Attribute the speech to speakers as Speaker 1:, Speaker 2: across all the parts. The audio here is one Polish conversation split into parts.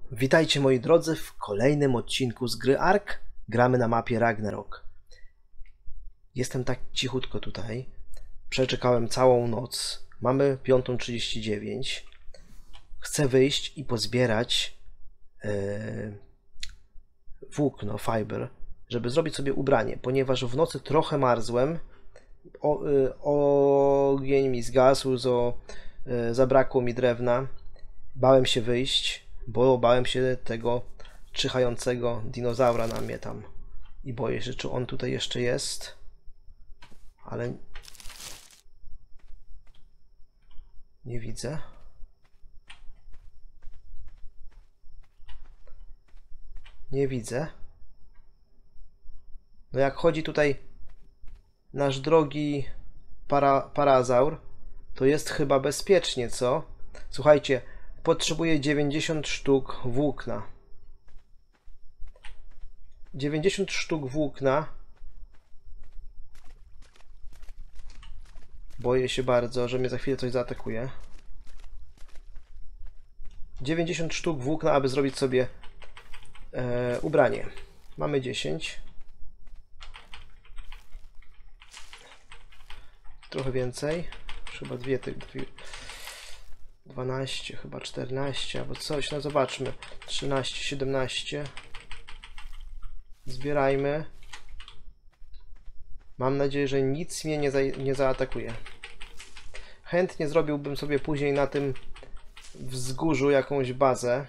Speaker 1: Witajcie moi drodzy w kolejnym odcinku z gry Ark. Gramy na mapie Ragnarok. Jestem tak cichutko tutaj. Przeczekałem całą noc. Mamy 5:39. Chcę wyjść i pozbierać włókno, fiber, żeby zrobić sobie ubranie, ponieważ w nocy trochę marzłem. Ogień mi zgasł, zabrakło mi drewna. Bałem się wyjść, bo bałem się tego czyhającego dinozaura na mnie tam. I boję się, czy on tutaj jeszcze jest. Ale nie widzę. Nie widzę. No jak chodzi tutaj nasz drogi parazaur, to jest chyba bezpiecznie, co? Słuchajcie, potrzebuję 90 sztuk włókna. 90 sztuk włókna. Boję się bardzo, że mnie za chwilę coś zaatakuje. 90 sztuk włókna, aby zrobić sobie ubranie. Mamy 10. Trochę więcej. Chyba dwie. 12, chyba 14, albo coś, no zobaczmy. 13, 17. Zbierajmy. Mam nadzieję, że nic mnie nie zaatakuje. Chętnie zrobiłbym sobie później na tym wzgórzu jakąś bazę.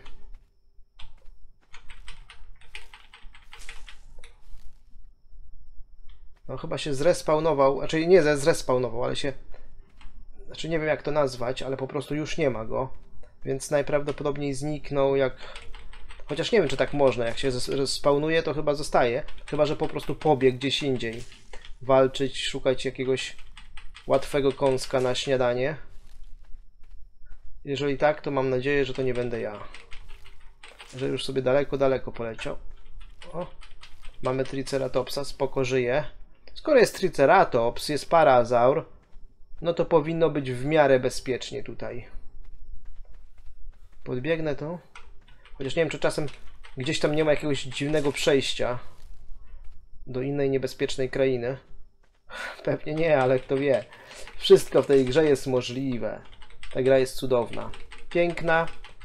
Speaker 1: No chyba się zrespawnował, znaczy nie zrespawnował, ale się... Znaczy nie wiem jak to nazwać, ale po prostu już nie ma go. Więc najprawdopodobniej zniknął jak... Chociaż nie wiem czy tak można, jak się spawnuje to chyba zostaje. Chyba że po prostu pobiegł gdzieś indziej. Walczyć, szukać jakiegoś łatwego kąska na śniadanie. Jeżeli tak, to mam nadzieję, że to nie będę ja. Że już sobie daleko poleciał. O, mamy Triceratopsa, spoko żyje. Skoro jest Triceratops, jest parazaur, no to powinno być w miarę bezpiecznie tutaj. Podbiegnę to. Chociaż nie wiem, czy czasem gdzieś tam nie ma jakiegoś dziwnego przejścia do innej niebezpiecznej krainy. Pewnie nie, ale kto wie. Wszystko w tej grze jest możliwe. Ta gra jest cudowna. Piękna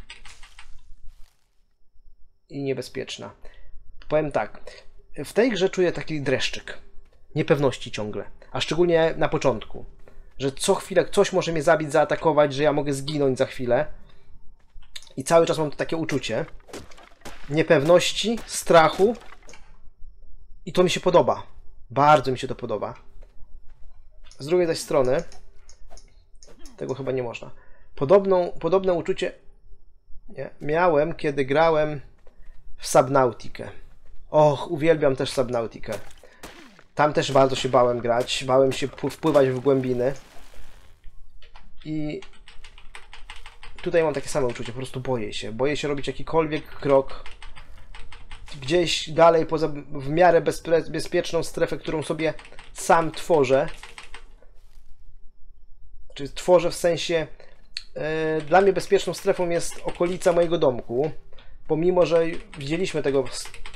Speaker 1: i niebezpieczna. Powiem tak. W tej grze czuję taki dreszczyk. Niepewności ciągle. A szczególnie na początku. Że co chwilę coś może mnie zabić, zaatakować, że ja mogę zginąć za chwilę. I cały czas mam to takie uczucie niepewności, strachu. I to mi się podoba. Bardzo mi się to podoba. Z drugiej zaś strony tego chyba nie można. Podobne uczucie miałem, kiedy grałem w Subnautikę. Och, uwielbiam też Subnautikę. Tam też bardzo się bałem grać. Bałem się wpływać w głębiny. I tutaj mam takie same uczucie. Po prostu boję się. Boję się robić jakikolwiek krok gdzieś dalej w miarę bezpieczną strefę, którą sobie sam tworzę. Czyli tworzę w sensie... dla mnie bezpieczną strefą jest okolica mojego domku. Pomimo, że widzieliśmy tego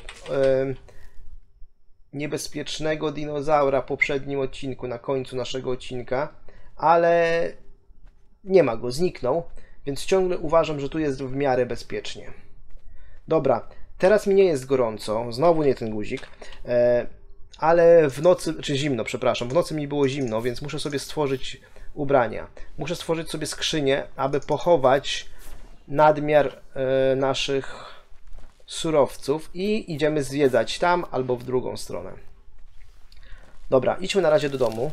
Speaker 1: niebezpiecznego dinozaura w poprzednim odcinku, na końcu naszego odcinka, ale nie ma go, zniknął, więc ciągle uważam, że tu jest w miarę bezpiecznie. Dobra, teraz mi nie jest gorąco, znowu nie ten guzik, ale w nocy, czy zimno, przepraszam, w nocy mi było zimno, więc muszę sobie stworzyć ubrania. Muszę stworzyć sobie skrzynię, aby pochować nadmiar naszych surowców i idziemy zwiedzać tam albo w drugą stronę. Dobra, idźmy na razie do domu.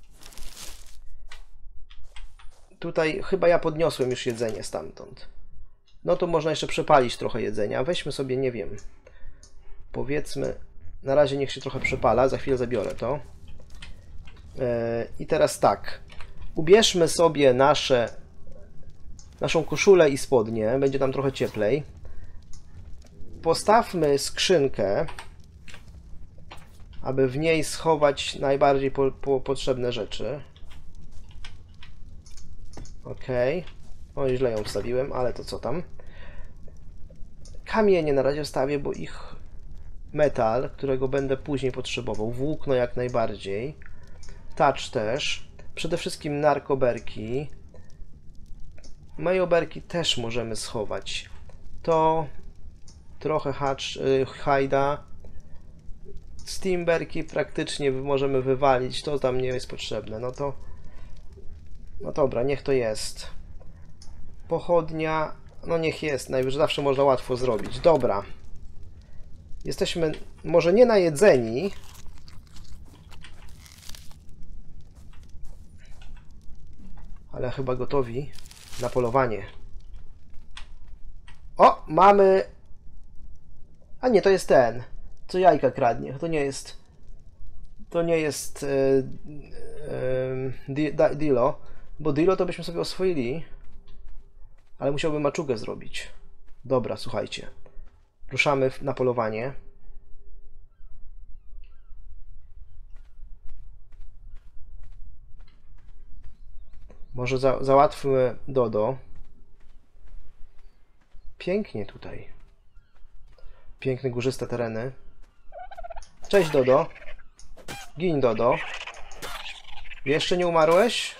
Speaker 1: Tutaj chyba ja podniosłem już jedzenie stamtąd. No to można jeszcze przepalić trochę jedzenia. Weźmy sobie, nie wiem, powiedzmy, na razie niech się trochę przepala, za chwilę zabiorę to. I teraz tak, ubierzmy sobie naszą koszulę i spodnie, będzie tam trochę cieplej. Postawmy skrzynkę, aby w niej schować najbardziej potrzebne rzeczy. Ok. No i źle ją wstawiłem, ale to co tam. Kamienie na razie wstawię, bo ich metal, którego będę później potrzebował. Włókno jak najbardziej. Touch też. Przede wszystkim narkoberki. Majoberki też możemy schować. To trochę hajda. Steamberki praktycznie możemy wywalić. To tam nie jest potrzebne. No to... No dobra, niech to jest. Pochodnia... No niech jest. Najwyżej zawsze można łatwo zrobić. Dobra. Jesteśmy może nie najedzeni. Ale chyba gotowi na polowanie. O! Mamy... A nie, to jest ten. Co jajka kradnie. To nie jest... To nie jest... Dilo. Bo Dilo to byśmy sobie oswoili. Ale musiałbym maczugę zrobić. Dobra, słuchajcie. Ruszamy na polowanie. Może załatwmy Dodo. Pięknie tutaj. Piękne górzyste tereny. Cześć Dodo. Gin Dodo. Jeszcze nie umarłeś?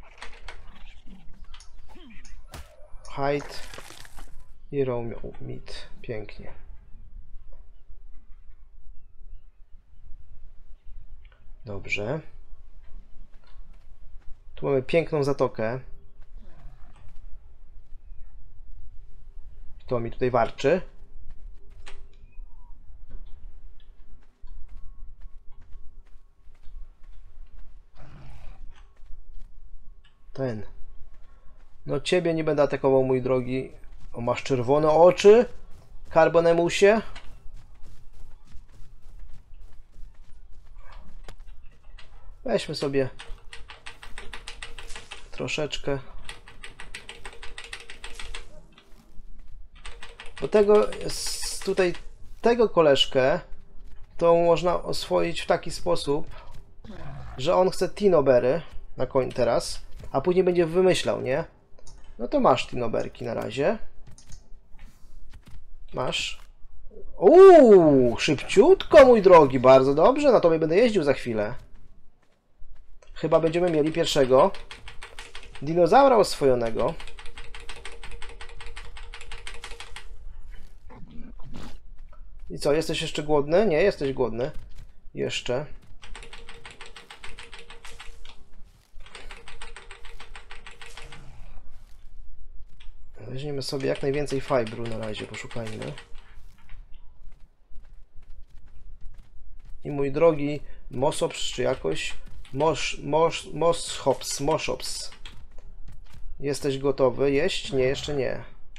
Speaker 1: Hide. Hero meat. Pięknie. Dobrze. Tu mamy piękną zatokę. Kto mi tutaj warczy? Ten. No ciebie nie będę atakował, mój drogi. O, masz czerwone oczy? Carbonemusie? Weźmy sobie troszeczkę. Bo tego koleżkę to można oswoić w taki sposób, że on chce tinobery na koń teraz, a później będzie wymyślał, nie? No to masz tinoberki na razie. Masz. Szybciutko, mój drogi, bardzo dobrze, na tobie będę jeździł za chwilę. Chyba będziemy mieli pierwszego dinozaura oswojonego. I co, jesteś jeszcze głodny? Nie, jesteś głodny. Jeszcze. Weźmiemy sobie jak najwięcej fibru na razie, poszukajmy. I mój drogi Mosops, czy jakoś Moshops. Jesteś gotowy jeść? Nie, jeszcze nie.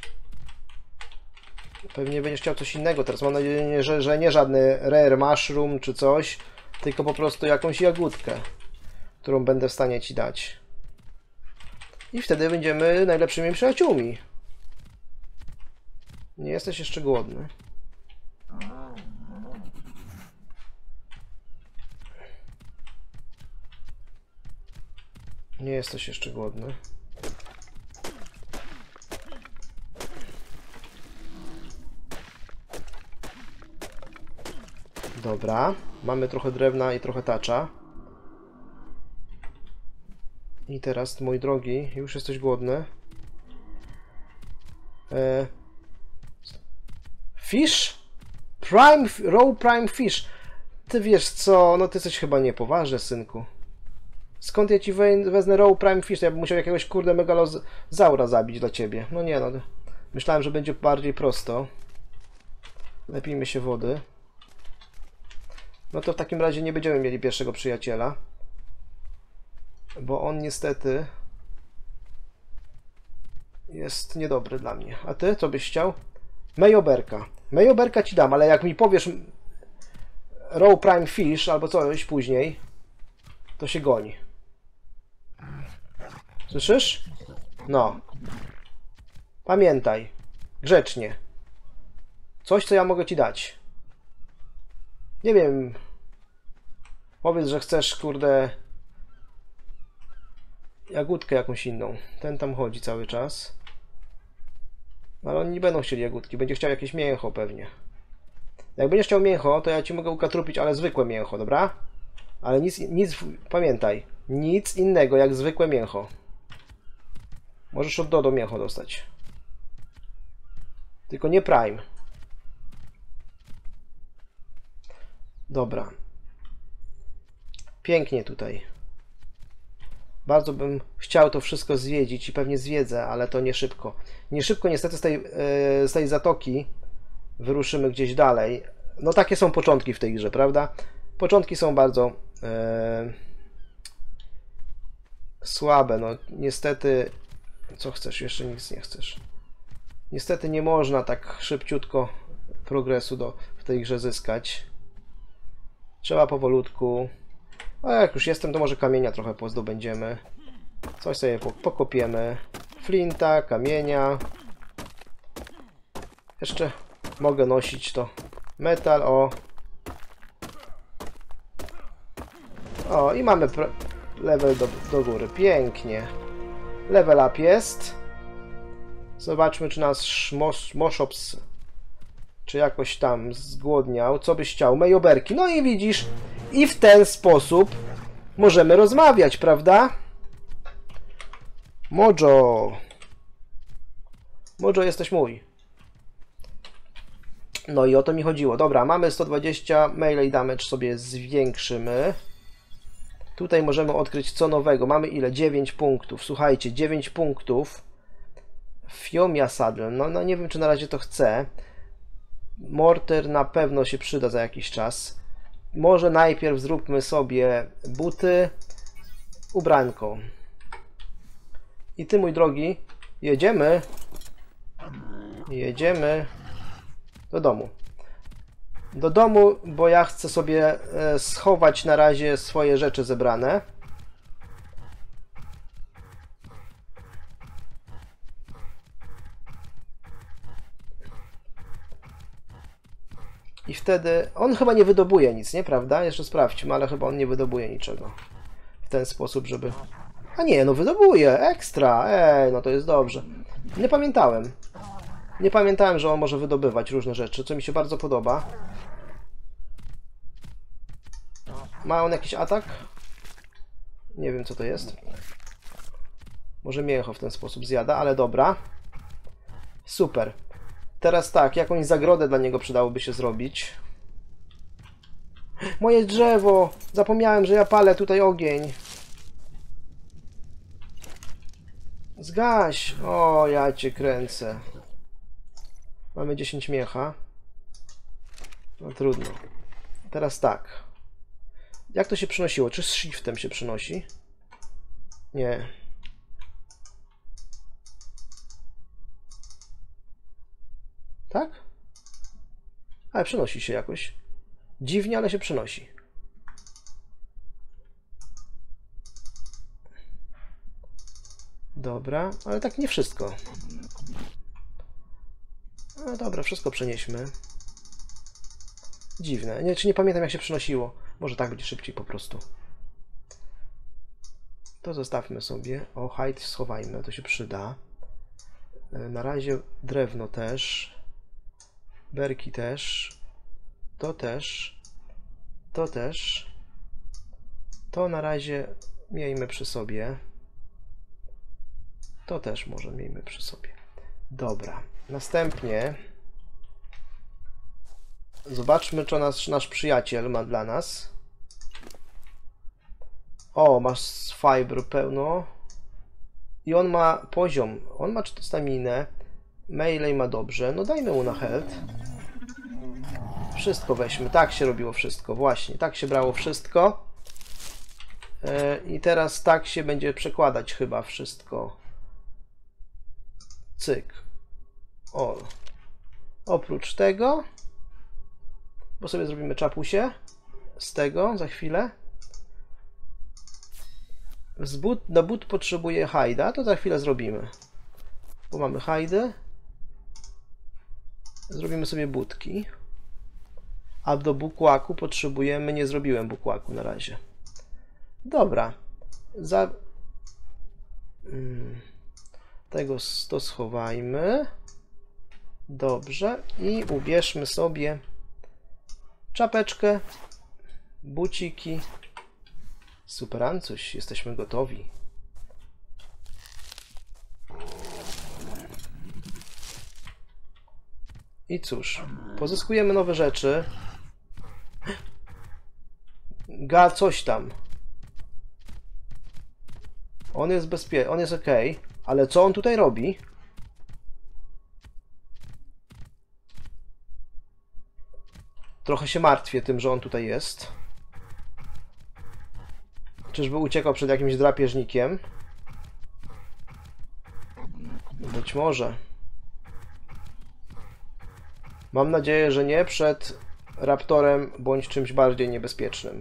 Speaker 1: Pewnie będziesz chciał coś innego teraz. Mam nadzieję, że nie żadny rare mushroom czy coś, tylko po prostu jakąś jagódkę, którą będę w stanie ci dać. I wtedy będziemy najlepszymi przyjaciółmi. Nie jesteś jeszcze głodny. Nie jesteś jeszcze głodny. Dobra, mamy trochę drewna i trochę tacza. I teraz, mój drogi, już jesteś głodny. Fish? Raw prime fish. Ty wiesz co, no ty jesteś chyba niepoważny, synku. Skąd ja ci wezmę raw prime fish? Ja bym musiał jakiegoś kurde megalozaura zabić dla ciebie. No nie no, myślałem, że będzie bardziej prosto. Napijmy się wody. No to w takim razie nie będziemy mieli pierwszego przyjaciela. Bo on niestety jest niedobry dla mnie. A ty, co byś chciał? Majoberka. Majoberka ci dam, ale jak mi powiesz raw prime fish albo coś później, to się goni. Słyszysz? No. Pamiętaj. Grzecznie. Coś, co ja mogę ci dać. Nie wiem. Powiedz, że chcesz, kurde, jagódkę jakąś inną. Ten tam chodzi cały czas.
Speaker 2: Ale oni nie będą chcieli jagódki, będzie chciał jakieś mięcho pewnie. Jak będziesz chciał mięcho, to ja ci mogę ukatrupić, ale zwykłe mięcho, dobra? Ale nic, pamiętaj, nic innego jak zwykłe mięcho. Możesz od Dodo mięcho dostać. Tylko nie Prime. Dobra. Pięknie tutaj. Bardzo bym chciał to wszystko zwiedzić i pewnie zwiedzę, ale to nie szybko. Nie szybko niestety z tej zatoki wyruszymy gdzieś dalej. No takie są początki w tej grze, prawda? Początki są bardzo słabe. No niestety... Co chcesz? Jeszcze nic nie chcesz. Niestety nie można tak szybciutko progresu w tej grze zyskać. Trzeba powolutku. A jak już jestem, to może kamienia trochę pozdobędziemy. Coś sobie pokopiemy. Flinta, kamienia. Jeszcze mogę nosić to. Metal, o. O, i mamy level do góry. Pięknie. Level up jest. Zobaczmy, czy nasz Moshops czy jakoś tam zgłodniał. Co byś chciał? Mejoberki. No i widzisz, i w ten sposób możemy rozmawiać, prawda? Mojo. Mojo, jesteś mój. No i o to mi chodziło. Dobra, mamy 120. Melee damage sobie zwiększymy. Tutaj możemy odkryć co nowego. Mamy ile? 9 punktów. Słuchajcie, 9 punktów. Fiomia Saddle. No nie wiem, czy na razie to chcę. Mortar na pewno się przyda za jakiś czas. Może najpierw zróbmy sobie buty, ubranko. I ty, mój drogi, jedziemy do domu. Do domu, bo ja chcę sobie schować na razie swoje rzeczy zebrane. I wtedy on chyba nie wydobuje nic, nie? Prawda? Jeszcze sprawdźmy, ale chyba on nie wydobuje niczego. W ten sposób, żeby... A nie, no wydobuje! Ekstra! Ej, no to jest dobrze. Nie pamiętałem. Nie pamiętałem, że on może wydobywać różne rzeczy, co mi się bardzo podoba. Ma on jakiś atak? Nie wiem, co to jest. Może mięcho w ten sposób zjada, ale dobra. Super. Teraz tak, jakąś zagrodę dla niego przydałoby się zrobić. Moje drzewo! Zapomniałem, że ja palę tutaj ogień. Zgaś! O, ja cię kręcę. Mamy 10 mięcha. No trudno. Teraz tak. Jak to się przenosiło? Czy z shiftem się przenosi? Nie. Tak? Ale przenosi się jakoś. Dziwnie, ale się przenosi. Dobra, ale tak nie wszystko. No dobra, wszystko przenieśmy. Dziwne. Nie, czy nie pamiętam, jak się przenosiło. Może tak będzie szybciej po prostu. To zostawmy sobie. O, hide schowajmy, to się przyda. Na razie drewno też. Berki też. To też. To też. To na razie miejmy przy sobie. To też może miejmy przy sobie. Dobra. Następnie zobaczmy, co nasz przyjaciel ma dla nas. O, masz fiber pełno. I on ma poziom. On ma staminę. Melee ma dobrze. No dajmy mu na health. Wszystko weźmy. Tak się robiło wszystko. Właśnie. Tak się brało wszystko. I teraz tak się będzie przekładać chyba wszystko. Cyk. O. Oprócz tego, bo sobie zrobimy czapusie z tego za chwilę. Na but potrzebuję hajda, to za chwilę zrobimy. Bo mamy hajdy. Zrobimy sobie budki. A do bukłaku potrzebujemy, nie zrobiłem bukłaku na razie. Dobra. Tego to schowajmy. Dobrze. I ubierzmy sobie czapeczkę, buciki. Superancuś, jesteśmy gotowi. I cóż, pozyskujemy nowe rzeczy. Coś tam. On jest bezpieczny, on jest ok, ale co on tutaj robi? Trochę się martwię tym, że on tutaj jest. Czyżby uciekał przed jakimś drapieżnikiem? Być może. Mam nadzieję, że nie przed raptorem bądź czymś bardziej niebezpiecznym.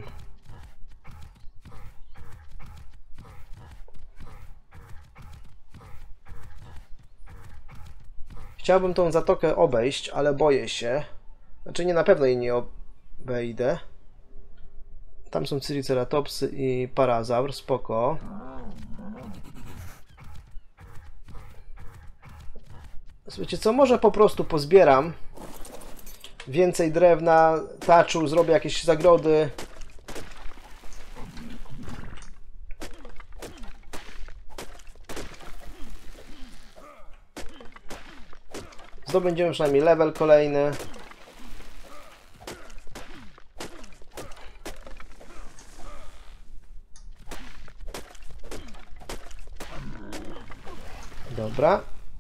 Speaker 2: Chciałbym tą zatokę obejść, ale boję się. Znaczy nie, na pewno jej nie obejdę. Tam są Triceratopsy i Parazaur, spoko. Słuchajcie, co, może po prostu pozbieram więcej drewna, taczu, zrobię jakieś zagrody. Zdobędziemy przynajmniej level kolejny. Dobra.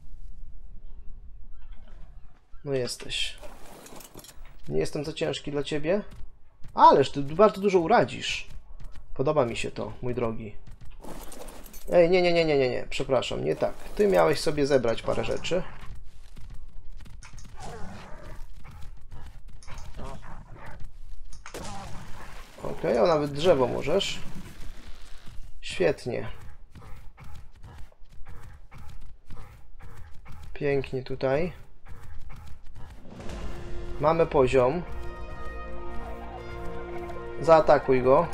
Speaker 2: No jesteś. Nie jestem za ciężki dla ciebie? Ależ ty bardzo dużo uradzisz. Podoba mi się to, mój drogi. Ej, nie, przepraszam, nie tak. Ty miałeś sobie zebrać parę rzeczy. Okej, o, nawet drzewo możesz. Świetnie. Pięknie tutaj. Mamy poziom. Zaatakuj go.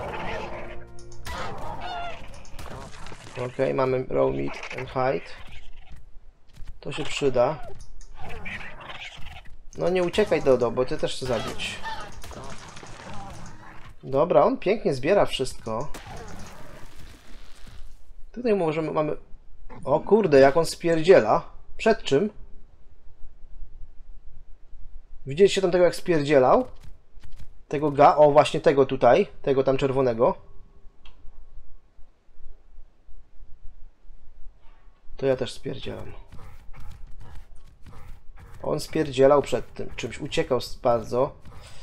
Speaker 2: Ok, mamy raw meat and hide. To się przyda. No nie uciekaj, Dodo, bo ty też chcesz zabić. Dobra, on pięknie zbiera wszystko. Tutaj możemy, mamy... O kurde, jak on spierdziela. Przed czym? Widzieliście tam tego, jak spierdzielał? Tego o, właśnie tego tutaj. Tego tam czerwonego. To ja też spierdzielam. On spierdzielał przed tym czymś. Uciekał bardzo.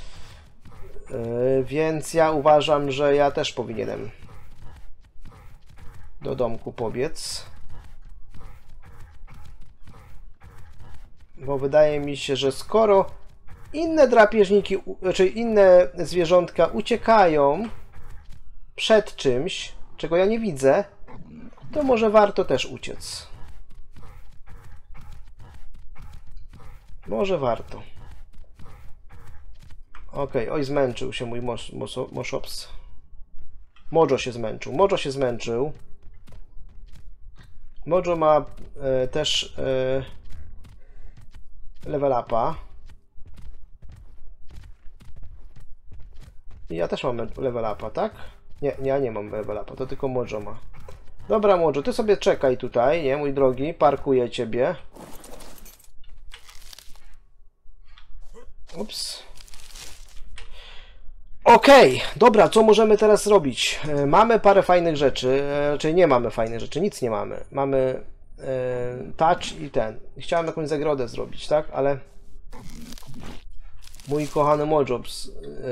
Speaker 2: Więc ja uważam, że ja też powinienem do domku pobiec. Bo wydaje mi się, że skoro inne drapieżniki, czy inne zwierzątka uciekają przed czymś, czego ja nie widzę, to może warto też uciec. Może warto. Okej, oj, zmęczył się mój Moshops. Mojo się zmęczył. Mojo się zmęczył. Mojo ma też level upa. I ja też mam level upa, tak? Nie, ja nie mam level upa, to tylko Mojo ma. Dobra, Mojo, ty sobie czekaj tutaj, nie, mój drogi, parkuję ciebie. Ups. Okej, dobra, co możemy teraz zrobić? Mamy parę fajnych rzeczy, czyli nie mamy fajnych rzeczy, nic nie mamy. Mamy touch i ten. Chciałem jakąś zagrodę zrobić, tak? Ale mój kochany Mojobs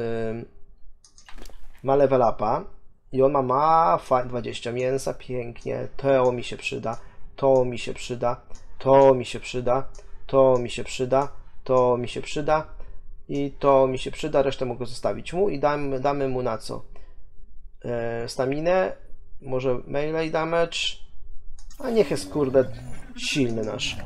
Speaker 2: ma level upa i on ma 20 mięsa, pięknie. To mi się przyda, to mi się przyda, to mi się przyda, to mi się przyda, to mi się przyda. I to mi się przyda, resztę mogę zostawić mu i damy mu na co? Staminę, może melee damage, a niech jest kurde silny nasz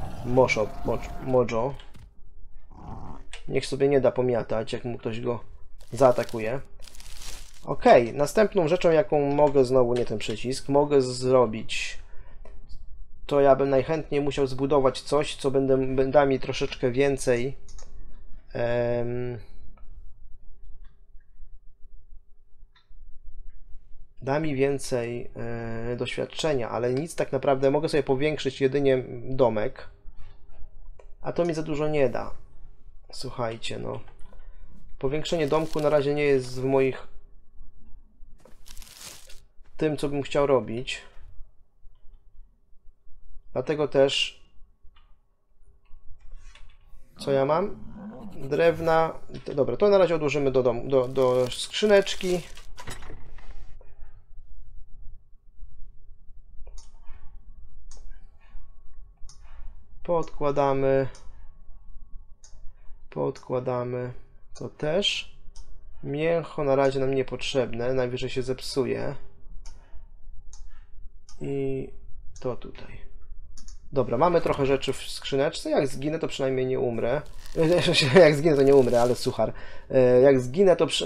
Speaker 2: Mojo. Niech sobie nie da pomiatać, jak mu ktoś go zaatakuje. Ok, następną rzeczą, jaką mogę, znowu nie ten przycisk, mogę zrobić to ja bym najchętniej musiał zbudować coś, co da mi troszeczkę więcej da mi więcej doświadczenia, ale nic tak naprawdę, mogę sobie powiększyć jedynie domek, a to mi za dużo nie da. Słuchajcie, no. Powiększenie domku na razie nie jest w moich tym, co bym chciał robić. Dlatego też co ja mam? Drewna. Dobra, to na razie odłożymy do skrzyneczki. Podkładamy. Podkładamy. To też. Mięcho na razie nam niepotrzebne, najwyżej się zepsuje. I to tutaj. Dobra, mamy trochę rzeczy w skrzyneczce. Jak zginę, to przynajmniej nie umrę. Jak zginę, to nie umrę, ale suchar. Jak zginę, to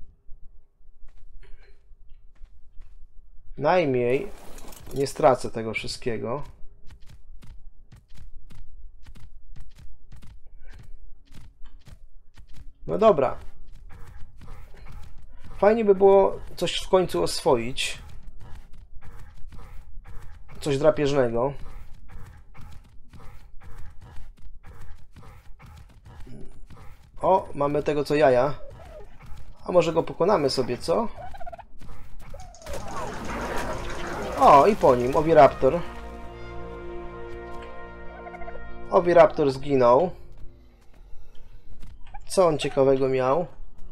Speaker 2: najmniej nie stracę tego wszystkiego. No dobra. Fajnie by było coś w końcu oswoić. Coś drapieżnego. O, mamy tego co jaja. A może go pokonamy sobie, co? O, i po nim, Oviraptor. Oviraptor zginął. Co on ciekawego miał?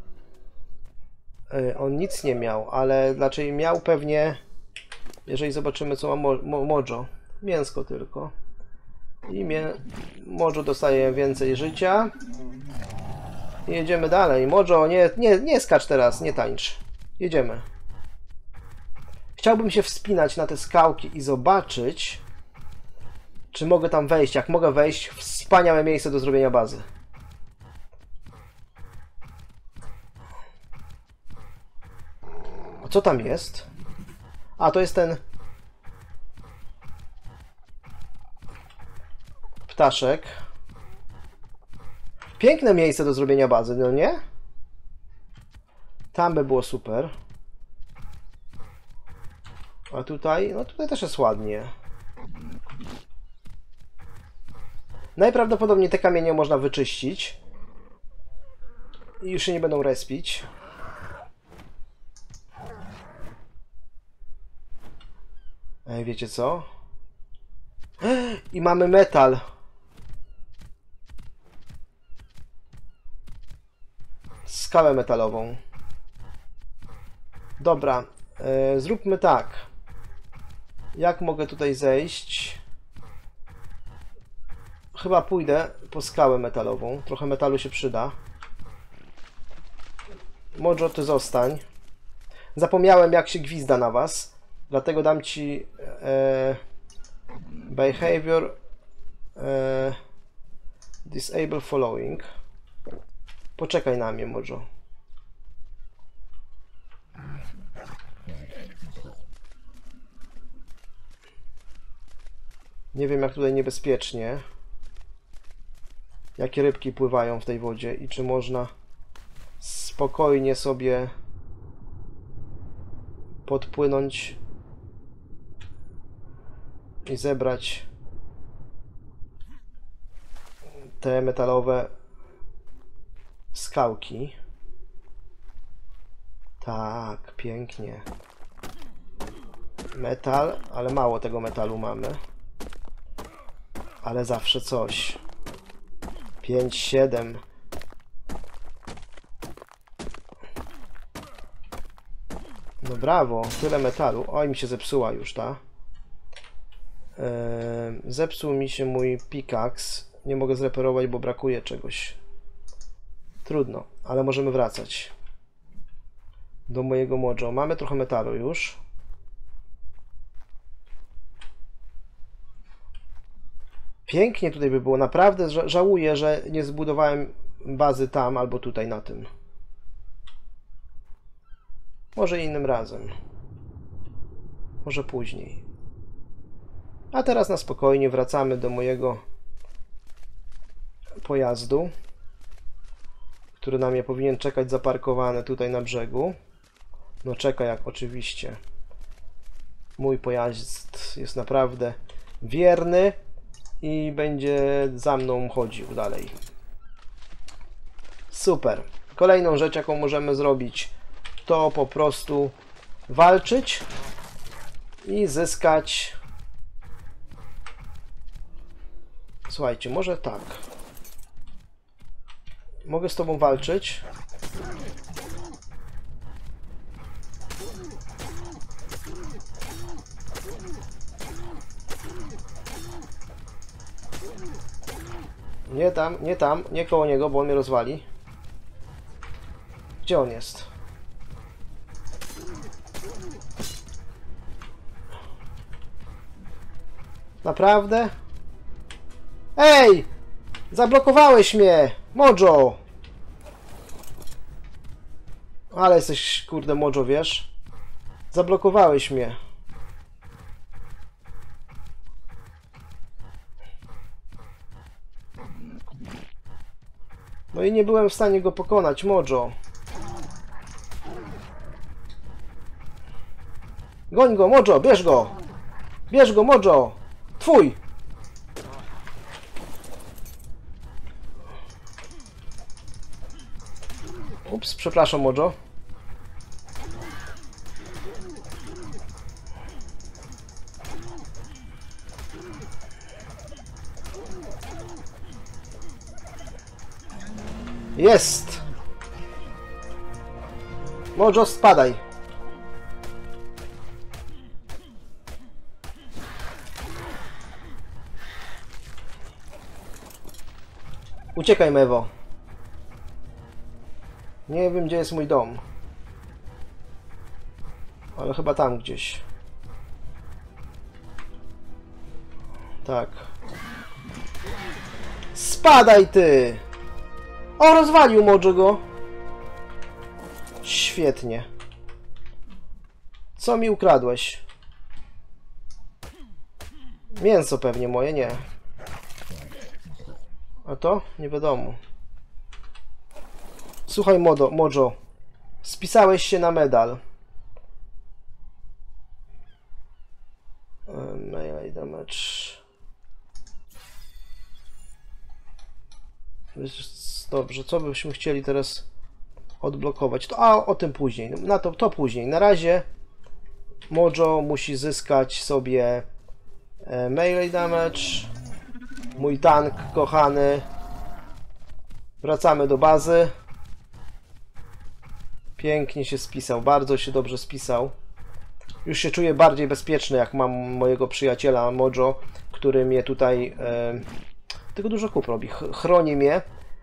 Speaker 2: On nic nie miał, ale raczej miał pewnie, jeżeli zobaczymy co ma Mojo. Mięsko tylko. I Mojo dostaje więcej życia. I jedziemy dalej. Mojo, nie skacz teraz, nie tańcz. Jedziemy. Chciałbym się wspinać na te skałki i zobaczyć, czy mogę tam wejść. Jak mogę wejść, wspaniałe miejsce do zrobienia bazy. A co tam jest? A, to jest ten ptaszek. Piękne miejsce do zrobienia bazy, no nie? Tam by było super. A tutaj? No tutaj też jest ładnie. Najprawdopodobniej te kamienie można wyczyścić. I już się nie będą respić. Ej, wiecie co? I mamy metal. Skałę metalową. Dobra, zróbmy tak. Jak mogę tutaj zejść? Chyba pójdę po skałę metalową. Trochę metalu się przyda. Mojo, ty zostań. Zapomniałem, jak się gwizda na was. Dlatego dam ci behavior disable following. Poczekaj na mnie, Mojo. Nie wiem, jak tutaj niebezpiecznie. Jakie rybki pływają w tej wodzie i czy można spokojnie sobie podpłynąć i zebrać te metalowe skałki. Tak, pięknie. Metal, ale mało tego metalu mamy. Ale zawsze coś. 5, 7. No brawo, tyle metalu. Oj, mi się zepsuła już ta. Zepsuł mi się mój pickaxe. Nie mogę zreperować, bo brakuje czegoś. Trudno, ale możemy wracać do mojego Mojo. Mamy trochę metalu już. Pięknie tutaj by było. Naprawdę żałuję, że nie zbudowałem bazy tam albo tutaj na tym. Może innym razem. Może później. A teraz na spokojnie wracamy do mojego pojazdu, który na mnie powinien czekać zaparkowany tutaj na brzegu. No czeka jak oczywiście. Mój pojazd jest naprawdę wierny i będzie za mną chodził dalej. Super. Kolejną rzecz, jaką możemy zrobić, to po prostu walczyć i zyskać. Słuchajcie, może tak. Mogę z tobą walczyć. Nie tam, nie koło niego, bo on mnie rozwali. Gdzie on jest? Naprawdę? Ej! Zablokowałeś mnie! Mojo! Ale jesteś, kurde, Mojo, wiesz? Zablokowałeś mnie. No i nie byłem w stanie go pokonać, Mojo. Goń go, Mojo, bierz go! Bierz go, Mojo! Twój! Ups, przepraszam, Mojo. Jest! Mojo, spadaj! Uciekaj, Mewo. Nie wiem, gdzie jest mój dom. Ale chyba tam gdzieś. Tak. Spadaj ty! O, rozwalił Mojo go. Świetnie. Co mi ukradłeś? Mięso pewnie moje, nie. A to? Nie wiadomo. Słuchaj, Mojo. Spisałeś się na medal. Melee damage. Dobrze, co byśmy chcieli teraz odblokować? To, o tym później. To później. Na razie Mojo musi zyskać sobie melee damage. Mój tank kochany. Wracamy do bazy. Pięknie się spisał, bardzo się dobrze spisał. Już się czuję bardziej bezpieczny, jak mam mojego przyjaciela Mojo, który mnie tutaj tylko dużo kup robi, chroni mnie.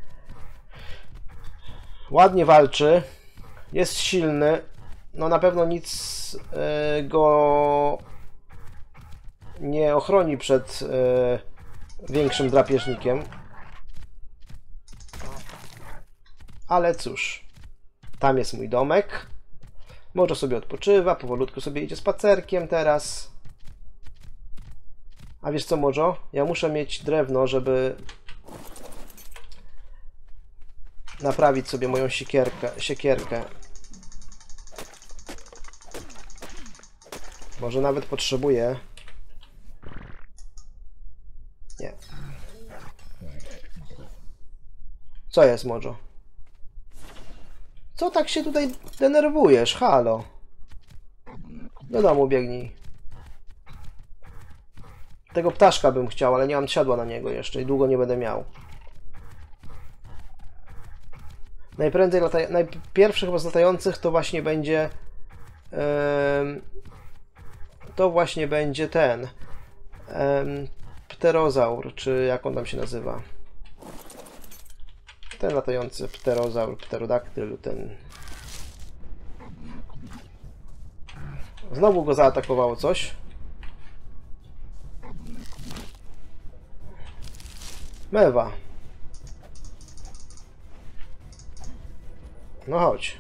Speaker 2: Ładnie walczy, jest silny. No na pewno nic go nie ochroni przed większym drapieżnikiem. Ale cóż, tam jest mój domek. Mojo sobie odpoczywa, powolutku sobie idzie spacerkiem teraz. A wiesz co, Mojo? Ja muszę mieć drewno, żeby naprawić sobie moją siekierkę. Może nawet potrzebuję. Nie. Co jest, Mojo? Co tak się tutaj denerwujesz? Halo. Do domu biegnij. Tego ptaszka bym chciał, ale nie mam siadła na niego jeszcze i długo nie będę miał. Najpierwszy chyba z latających to właśnie będzie ten pterozaur, czy jak on tam się nazywa. Ten latający pterozaur, pterodaktyl, ten. Znowu go zaatakowało coś. Mewa. No chodź.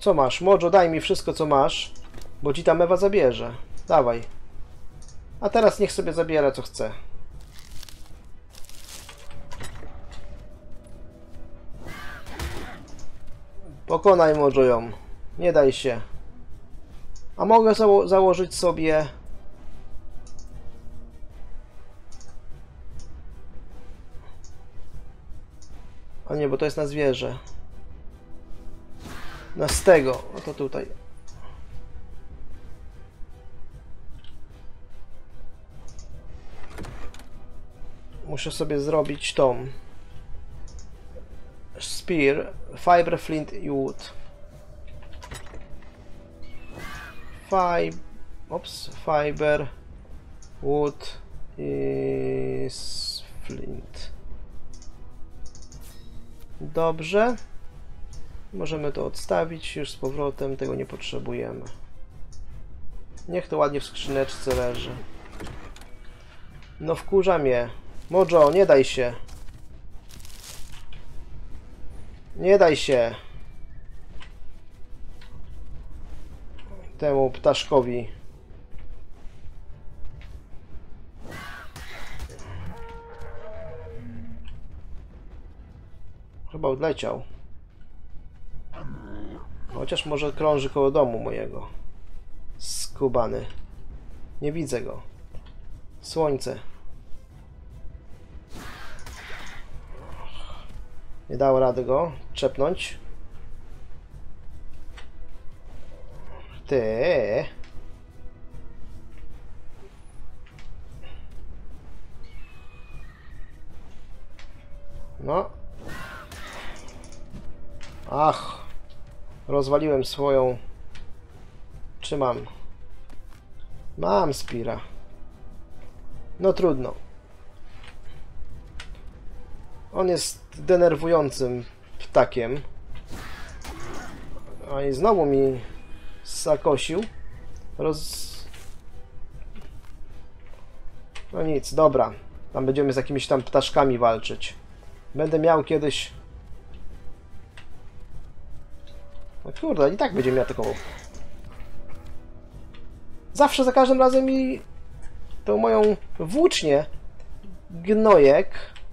Speaker 2: Co masz? Mojo, daj mi wszystko, co masz, bo ci ta mewa zabierze. Dawaj. A teraz niech sobie zabiera, co chce. Pokonaj Mojo ją. Nie daj się. A mogę założyć sobie... A nie, bo to jest na zwierzę. No z tego. No to tutaj. Muszę sobie zrobić tą. Spear. Fiber, flint i wood. Fiber, wood i flint. Dobrze. Możemy to odstawić już z powrotem. Tego nie potrzebujemy. Niech to ładnie w skrzyneczce leży. No wkurza mnie. Mojo, nie daj się. Nie daj się. Temu ptaszkowi. Chyba odleciał. Chociaż może krąży koło domu mojego. Skubany. Nie widzę go. Słońce. Nie dało rady go trzepnąć. Ty. No. Ach. Rozwaliłem swoją... Czy mam? Mam Spira. No trudno. On jest denerwującym ptakiem. A i znowu mi zakosił. No nic, dobra. Tam będziemy z jakimiś tam ptaszkami walczyć. Będę miał kiedyś... No kurde, i tak będzie mnie atakował. Zawsze, za każdym razem mi tą moją włócznię gnojek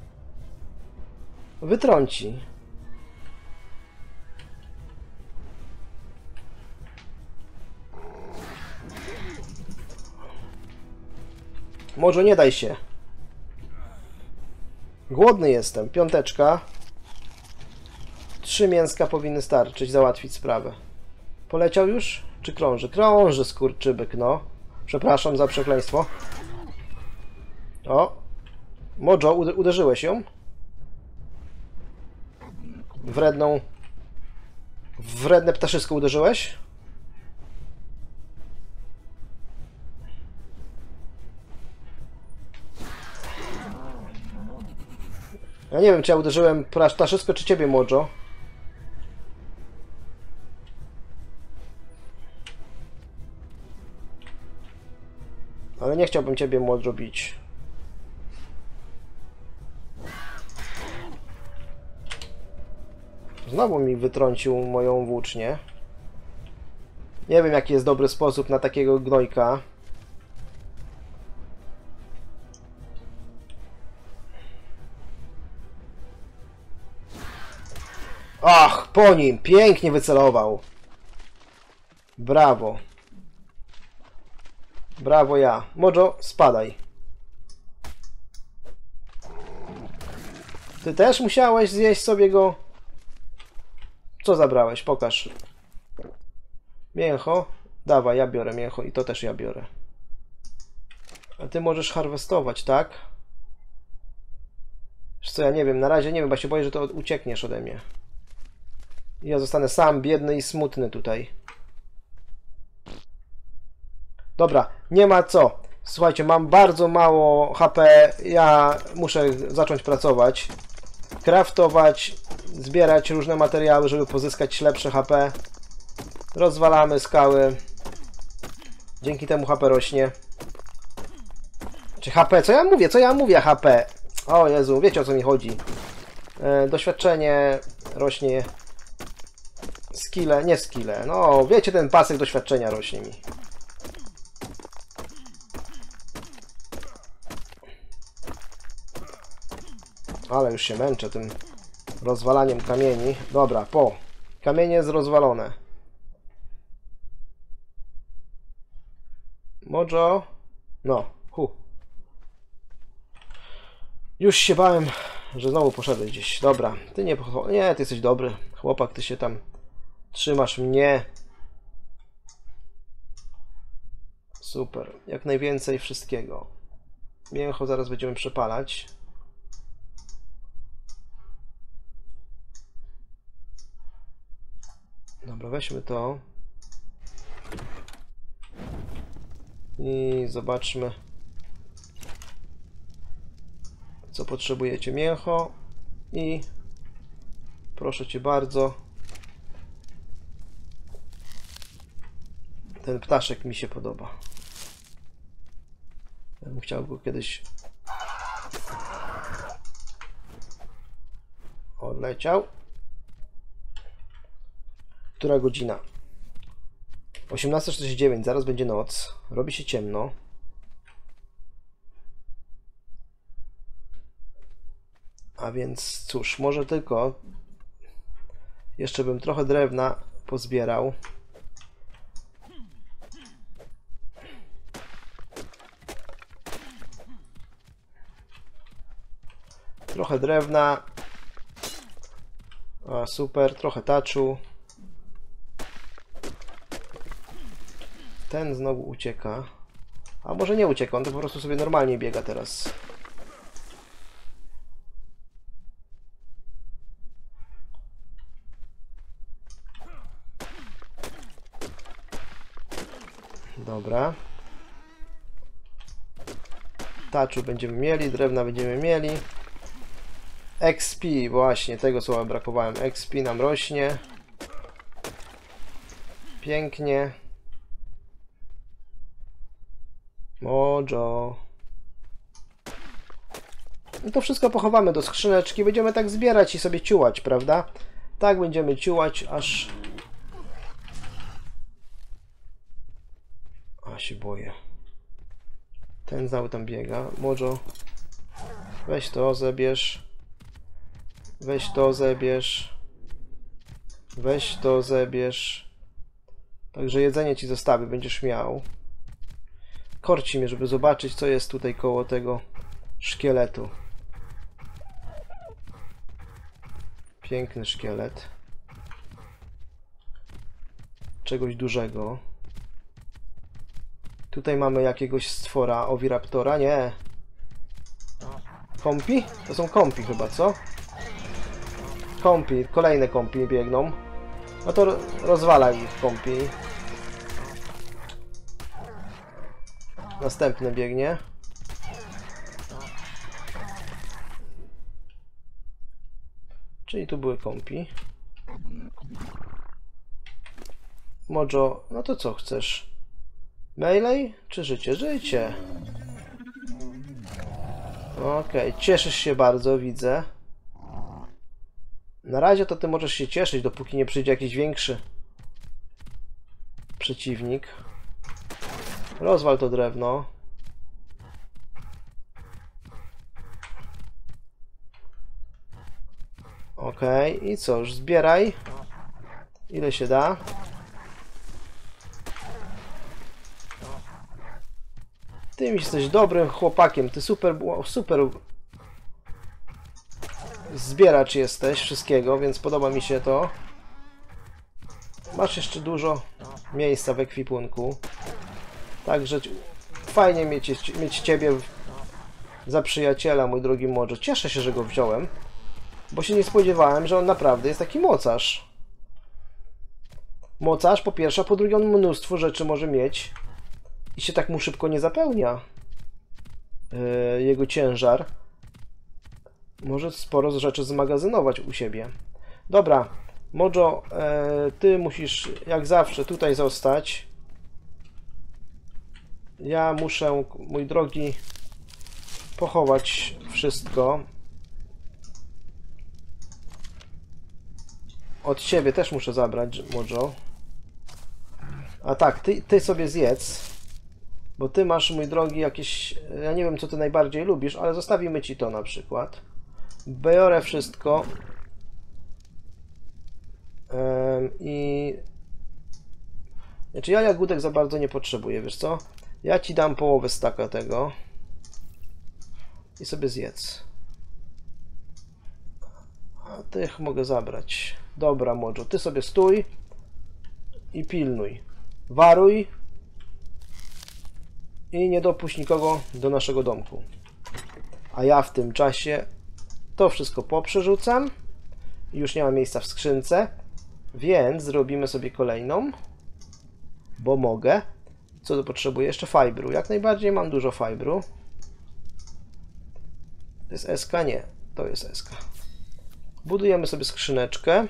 Speaker 2: wytrąci. Może nie daj się. Głodny jestem. 5. 3 mięska powinny starczyć, załatwić sprawę. Poleciał już? Czy krąży? Krąży, skurczybyk, no. Przepraszam za przekleństwo. O! Mojo, uderzyłeś ją? Wredne ptaszysko uderzyłeś? Ja nie wiem, czy ja uderzyłem ptaszysko, czy ciebie, Mojo. Ale nie chciałbym ciebie, Mojo, bić. Znowu mi wytrącił moją włócznię. Nie wiem, jaki jest dobry sposób na takiego gnojka. Ach, po nim! Pięknie wycelował. Brawo. Brawo ja. Mojo, spadaj. Ty też musiałeś zjeść sobie go? Co zabrałeś? Pokaż. Mięcho. Dawaj, ja biorę mięcho i to też ja biorę. A ty możesz harwestować, tak? Wiesz co, ja nie wiem, na razie nie wiem, bo się boję, że to uciekniesz ode mnie. I ja zostanę sam, biedny i smutny tutaj. Dobra, nie ma co. Słuchajcie, mam bardzo mało HP. Ja muszę zacząć pracować. Craftować, zbierać różne materiały, żeby pozyskać lepsze HP. Rozwalamy skały. Dzięki temu HP rośnie. Czy HP? Co ja mówię? Co ja mówię HP? O Jezu, wiecie, o co mi chodzi. Doświadczenie rośnie. skille, nie skille. No, wiecie, ten pasek doświadczenia rośnie mi. Ale już się męczę tym rozwalaniem kamieni. Dobra, po. Kamienie jest rozwalone. Mojo. No, Już się bałem, że znowu poszedłeś gdzieś. Dobra, ty nie, ty jesteś dobry. Chłopak, ty się tam trzymasz mnie. Super. Jak najwięcej wszystkiego. Mięcho zaraz będziemy przepalać. Dobra, weźmy to. I zobaczmy, co potrzebujecie. Mięcho i proszę cię bardzo. Ten ptaszek mi się podoba. Ja bym chciał go kiedyś... Odleciał. Która godzina? 18:49, zaraz będzie noc. Robi się ciemno. A więc cóż, może tylko jeszcze bym trochę drewna pozbierał. Trochę drewna. A, super, trochę taczu. Ten znowu ucieka. A może nie ucieka, on to po prostu sobie normalnie biega teraz. Dobra. Taczu będziemy mieli, drewna będziemy mieli. XP, właśnie, tego słowa brakowałem. XP nam rośnie. Pięknie. Mojo. No to wszystko pochowamy do skrzyneczki. Będziemy tak zbierać i sobie ciułać, prawda? Tak będziemy ciułać, aż... A się boję. Ten znowu tam biega. Mojo. Weź to, zabierz. Weź to, zabierz. Weź to, zabierz. Także jedzenie ci zostawię, będziesz miał. Korci mnie, żeby zobaczyć, co jest tutaj koło tego szkieletu. Piękny szkielet. Czegoś dużego. Tutaj mamy jakiegoś stwora, Oviraptora. Nie. Kompi? To są kompi chyba, co? Kompi, kolejne kompi biegną. No to rozwala ich kompi. Następny biegnie. Czyli tu były kompi. Mojo, no to co chcesz? Melee czy życie? Życie. Okej, cieszysz się bardzo, widzę. Na razie to ty możesz się cieszyć, dopóki nie przyjdzie jakiś większy przeciwnik. Rozwal to drewno. Okej, i co? Już zbieraj. Ile się da? Ty jesteś dobrym chłopakiem. Ty super zbieracz jesteś wszystkiego, więc podoba mi się to. Masz jeszcze dużo miejsca w ekwipunku. Także fajnie mieć ciebie za przyjaciela, mój drogi Mojo. Cieszę się, że go wziąłem, bo się nie spodziewałem, że on naprawdę jest taki mocarz. Mocarz po pierwsze, a po drugie on mnóstwo rzeczy może mieć i się tak mu szybko nie zapełnia jego ciężar. Może sporo rzeczy zmagazynować u siebie. Dobra, Mojo, ty musisz jak zawsze tutaj zostać. Ja muszę, mój drogi, pochować wszystko. od ciebie też muszę zabrać, Mojo. A tak, ty sobie zjedz. Bo ty masz, mój drogi, jakieś... Ja nie wiem, co ty najbardziej lubisz, ale zostawimy ci to na przykład. Biorę wszystko. I... Znaczy ja jagódek za bardzo nie potrzebuję, wiesz co? Ja ci dam połowę staka tego. I sobie zjedz. A tych mogę zabrać. Dobra, Mojo, ty sobie stój. I pilnuj. Waruj. I nie dopuść nikogo do naszego domku. A ja w tym czasie to wszystko poprzerzucam. Już nie ma miejsca w skrzynce. Więc zrobimy sobie kolejną. Bo mogę. Co to potrzebuję? Jeszcze fibru. Jak najbardziej mam dużo fibru. To jest SK? Nie. To jest SK. Budujemy sobie skrzyneczkę.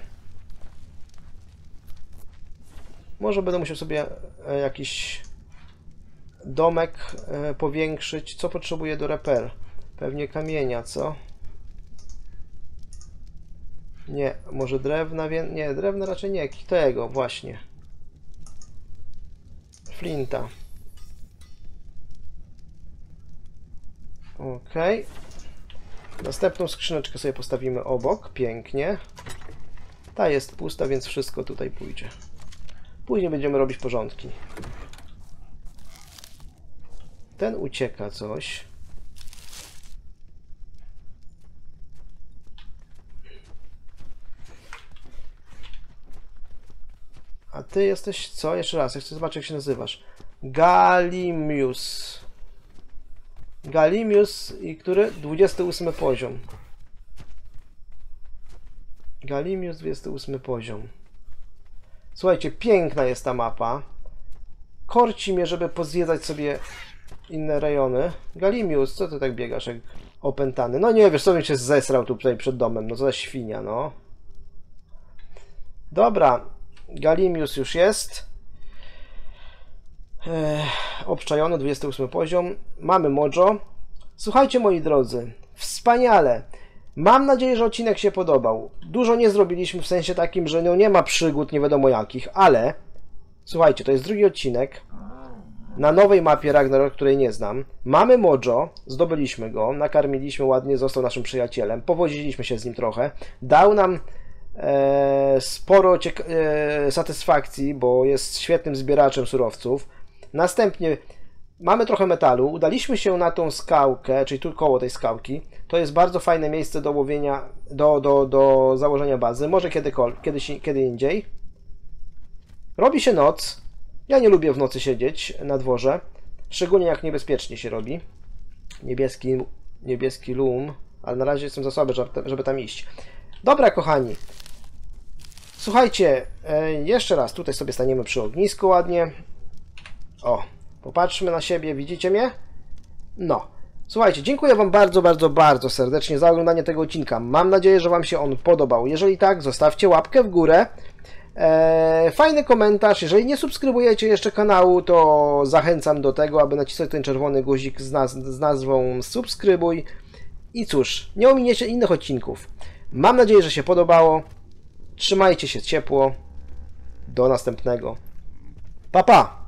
Speaker 2: Może będę musiał sobie jakiś domek powiększyć. Co potrzebuję do repair? Pewnie kamienia, co? Nie, może drewna? Nie, drewna raczej nie. Tego właśnie. Flinta. Ok. Następną skrzyneczkę sobie postawimy obok. Pięknie. Ta jest pusta, więc wszystko tutaj pójdzie. Później będziemy robić porządki. Ten ucieka coś. A ty jesteś co? Jeszcze raz, ja chcę zobaczyć, jak się nazywasz. Galimius. Galimius i który? 28 poziom. Galimius 28 poziom. Słuchajcie, piękna jest ta mapa. Korci mnie, żeby pozwiedzać sobie inne rejony. Galimius, co ty tak biegasz jak opętany? No nie, wiesz co, bym się zesrał tutaj przed domem. No co za świnia, no. Dobra, Galimius już jest. Obczajony, 28 poziom. Mamy Mojo. Słuchajcie, moi drodzy, wspaniale. Mam nadzieję, że odcinek się podobał. Dużo nie zrobiliśmy w sensie takim, że no nie ma przygód nie wiadomo jakich, ale słuchajcie, to jest drugi odcinek na nowej mapie Ragnarok, której nie znam. Mamy Mojo, zdobyliśmy go, nakarmiliśmy ładnie, został naszym przyjacielem, powoziliśmy się z nim trochę, dał nam sporo satysfakcji, bo jest świetnym zbieraczem surowców. Następnie mamy trochę metalu, udaliśmy się na tą skałkę, czyli tu koło tej skałki. To jest bardzo fajne miejsce do łowienia, do założenia bazy, może kiedy indziej. Robi się noc. Ja nie lubię w nocy siedzieć na dworze, szczególnie jak niebezpiecznie się robi. Niebieski loom, ale na razie jestem za słaby, żeby tam iść. Dobra, kochani. Słuchajcie, jeszcze raz tutaj sobie staniemy przy ognisku ładnie. O, popatrzmy na siebie, widzicie mnie? No. Słuchajcie, dziękuję Wam bardzo, bardzo, bardzo serdecznie za oglądanie tego odcinka. Mam nadzieję, że Wam się on podobał. Jeżeli tak, zostawcie łapkę w górę. Fajny komentarz. Jeżeli nie subskrybujecie jeszcze kanału, to zachęcam do tego, aby nacisnąć ten czerwony guzik z nazwą subskrybuj. I cóż, nie ominiecie innych odcinków. Mam nadzieję, że się podobało. Trzymajcie się ciepło. Do następnego. Pa, pa!